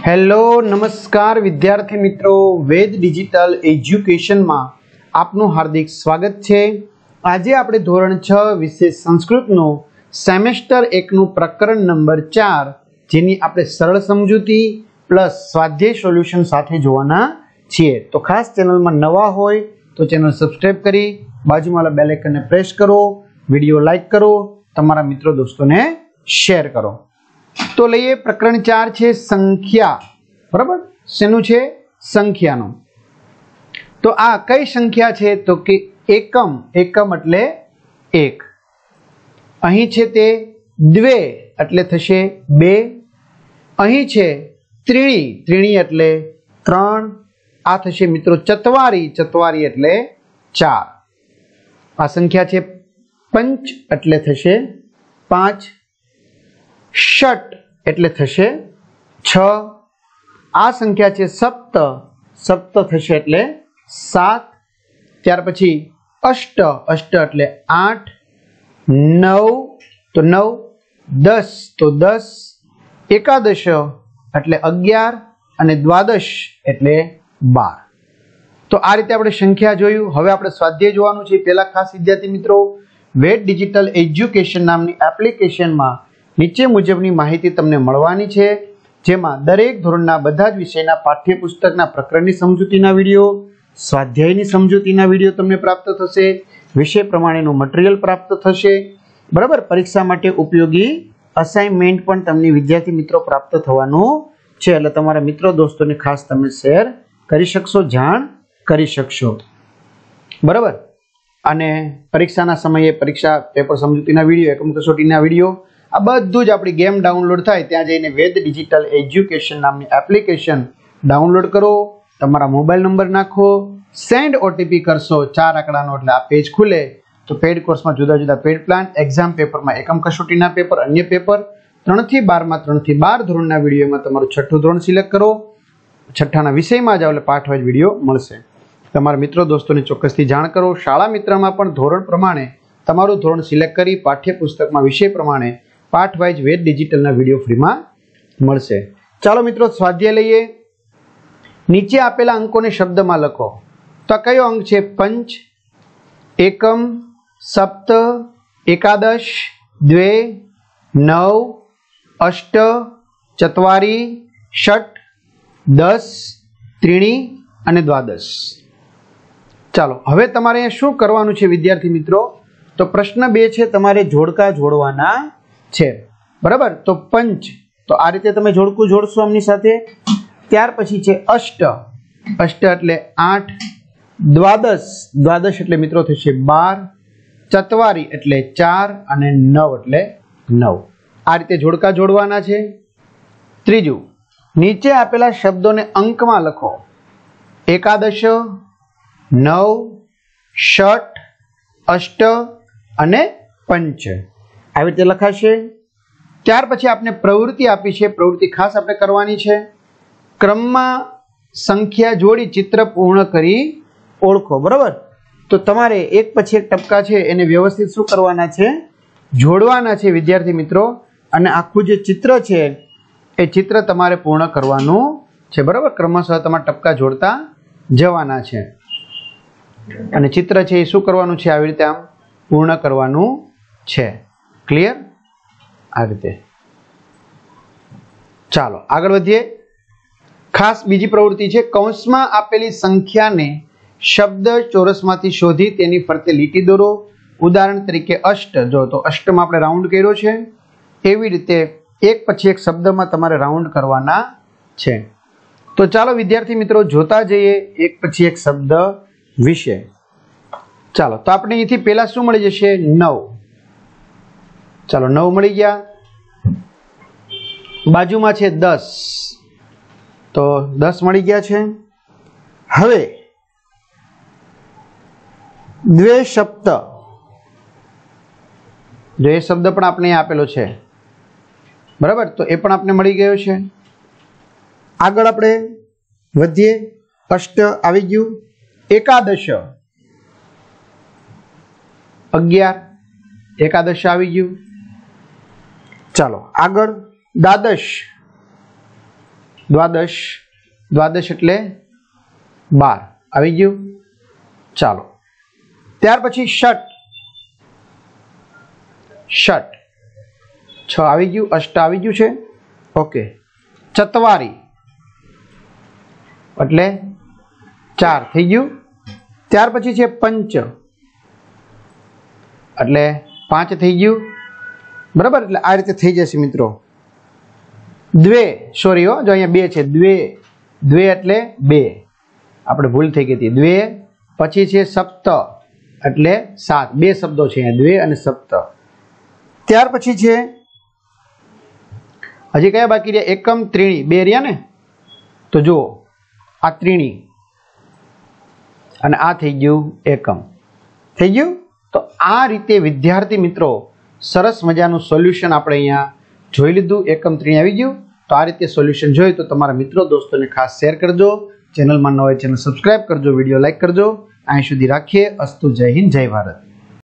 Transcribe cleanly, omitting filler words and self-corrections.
Hello નમસ્કાર વિદ્યાર્થી મિત્રો, વેદ ડિજિટલ એજ્યુકેશનમાં આપનું હાર્દિક સ્વાગત છે। આજે આપણે ધોરણ 6 વિષય સંસ્કૃતનો સેમેસ્ટર 1 નું પ્રકરણ નંબર 4 જેની આપણે સરળ સમજૂતી પ્લસ સ્વાધ્યાય સોલ્યુશન સાથે જોવાના છીએ। તો ખાસ ચેનલમાં નવા હોય તો ચેનલ સબસ્ક્રાઇબ કરી બાજુમાં બેલ આઇકનને પ્રેસ કરો, વિડિયો લાઈક કરો, તમારા મિત્રો દોસ્તોને શેર કરો। तो लईए प्रकरण 4 छे संख्या। बराबर शेनु छे? संख्यानो। तो आ कई संख्या छे? तो कि एकम, एकम एटले एक। अहीं छे ते द्वे एटले थशे बे। अहीं छे त्रीणी, त्रीणी एटले त्रण। आ थशे मित्रों चतवारी, चतवारी एटले चार। आ संख्या छे पंच एटले थशे पांच। षट एटले थशे 6। आ संख्या छे सप्त, सप्त थशे एटले 7। त्यार पछी अष्ट, अष्ट एटले 8। 9 तो 9। 10 तो 10। एकादश एटले 11 अने द्वादश एटले 12। तो आ रीते आपणे संख्या जोयुं। हवे आपणे स्वाध्याय जोवानुं छे। पहेला खास विद्यार्थी मित्रों, वेद डिजिटल एज्युकेशन नामनी एप्लिकेशनमां नीचे मुजबनी माहिती तमने मळवानी छे, जेमां दरेक धोरणना बधा ज विषयना पाठ्यपुस्तकना प्रकरणनी समजूतीना विडियो, स्वाध्यायनी समजूतीना विडियो तमने प्राप्त थशे। विषय प्रमाणेनुं मटीरियल प्राप्त थशे। बराबर, परीक्षा माटे उपयोगी असाइनमेंट पण तमने विद्यार्थी मित्रों प्राप्त थवानुं छे। એટલે તમારા મિત્રો દોસ્તોને ખાસ તમે શેર કરી શકશો, જાણ કરી શકશો। બરાબર, અને પરીક્ષાના સમયે પરીક્ષા પેપર સમજૂતીના વિડિયો, એકમ કસોટીના વિડિયો, આ બધું જ આપણી ગેમ ડાઉનલોડ થાય ત્યાં જઈને વેદ ડિજિટલ એજ્યુકેશન નામની એપ્લિકેશન ડાઉનલોડ કરો, તમારા મોબાઈલ નંબર નાખો, સેન્ડ ઓટીપી કરશો 4 આંકડાનો, એટલે આ પેજ ખુલે। તો પેડ કોર્સમાં જુદા જુદા પેડ પ્લાન, એક્ઝામ પેપરમાં એકમ કસોટીના પેપર, અન્ય પેપર 3 થી 12 માં 3 થી 12 ધોરણના વિડિયોમાં તમારું છઠ્ઠું ધોરણ સિલેક્ટ કરો, છઠ્ઠાના વિષયમાં જાવ એટલે પાઠ વાઇઝ વિડિયો મળશે। તમારા મિત્રો દોસ્તોને ચોક્કસથી જાણ કરો। શાળા મિત્રમાં પણ ધોરણ પ્રમાણે તમારું ધોરણ સિલેક્ટ કરી પાઠ્યપુસ્તકમાં વિષય પ્રમાણે पाठ वाइज वेद डिजिटल ना वीडियो फ्री में मळशे। चलो मित्रों, स्वाध्याय लईए। नीचे आपेला अंकों ने शब्द में लखो। तो कयो अंक छे? पंच, एकम, सप्त, एकादश, द्वे, नव, अष्ट, चत्वारी, षट, 10, त्रीणी अने द्वादश। चलो हवे तमारे अहींया शुं करवानुं छे विद्यार्थी मित्रों? तो प्रश्न 2 छे, तमारे जोड़का जोड़वाना छे। बराबर, तो पंच, तो आ रीते तमे जोड़कू जोड़शो आमनी साथे। त्यार पछी छे अष्ट, अष्ट एटले 8। द्वादश, द्वादश एटले मित्रों थशे 12। चतवारी एटले 4 अने 9 एटले 9। आ रीते जोड़का जोड़वाना छे। त्रीजું, नीचे आपेला शब्दोने अंकमां लखो। एकादश, 9, षट, अष्ट अने पंच। આવી રીતે લખાશે। ત્યાર પછી આપણે પ્રવૃત્તિ આપી છે, પ્રવૃત્તિ ખાસ આપણે કરવાની છે। ક્રમમાં સંખ્યા જોડી ચિત્ર પૂર્ણ કરી ઓળખો। બરાબર, તો તમારે એક પછી એક ટપકા છે એને વ્યવસ્થિત શું કરવાના છે? જોડવાના છે વિદ્યાર્થી મિત્રો। અને આખું જે ચિત્ર છે એ ચિત્ર તમારે પૂર્ણ કરવાનું છે। બરાબર, ક્રમશઃ તમારે ટપકા જોડતા જવાના છે અને ચિત્ર છે એ શું કરવાનું છે? આવી રીતે આમ પૂર્ણ કરવાનું છે। क्लियर? आ रीते। चलो आगळ वधीए। खास बीजी प्रवृत्ति छे, कौंसमां आपेली संख्याने शब्द चौरसमांथी शोधी तेनी फरते લીટી દોરો। उदाहरण तरीके अष्ट, जो तो अष्टमां आपणे राउंड कर्यो छे, एवी रीते एक पछी एक शब्दमां तमारे राउंड करवाना छे। तो चालो विद्यार्थी मित्रों जोता जईए एक पछी एक शब्द विषे। चालो, तो आपणे अहींथी पहेला शुं मळी जशे? 9। चलो 9 मळी गया। बाजू में छे 10, तो 10 मळी गया छे। हवे द्वे सप्त, द्वे शब्द पण आपणे आपेलो छे। बराबर, तो ए पण आपने मळी गयो छे। आगळ आपणे वधीए। अष्ट आवी गयुं। एकादश, 11, एकादश आवी गयुं। चलो आगळ द्वादश, દ્વાદશ, દ્વાદશ એટલે 12 આવી ગયું। ચાલો ત્યાર પછી ષટ, ષટ 6 આવી ગયું, અષ્ટ આવી ગયું છે। ઓકે, ચત્વારી એટલે 4 થઈ ગયું। ત્યાર પછી છે પંચ એટલે 5 થઈ ગયું, બરાબર। એટલે આ રીતે થઈ જશે મિત્રો। દ્વે, સોરી હો, જો અહીંયા 2 છે, દ્વે, દ્વે એટલે 2, આપણે ભૂલ થઈ ગઈ હતી। દ્વે પછી છે સપ્ત એટલે 7, 2 શબ્દો છે અહીંયા, દ્વે અને સપ્ત। ત્યાર પછી છે હજી કયા બાકી રહ્યા? એકમ, ત્રીણી 2 રહ્યા ને, તો જુઓ આ ત્રીણી અને આ થઈ ગયું એકમ, થઈ ગયું। તો આ રીતે વિદ્યાર્થી મિત્રો સરસ મજાનું સોલ્યુશન આપણે અહીંયા જોઈ લીધું। એકમ, ત્રીણી આવી ગયું। તો આ રીતે સોલ્યુશન જોયું તો તમારા મિત્રો દોસ્તોને ખાસ શેર કરજો। ચેનલમાં ન હોય ચેનલ સબસ્ક્રાઇબ કરજો, વિડીયો લાઈક કરજો। અહીં સુધી રાખીએ। અસ્તુ, જય હિન્દ, જય ભારત।